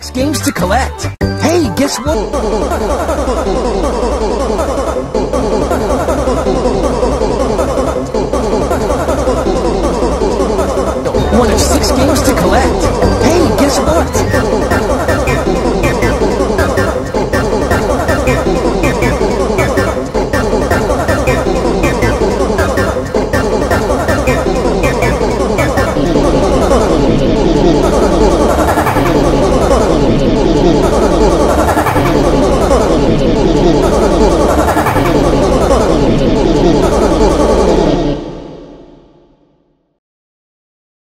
6 games to collect. Hey, guess what? One of 6 games to collect. Hey, guess what?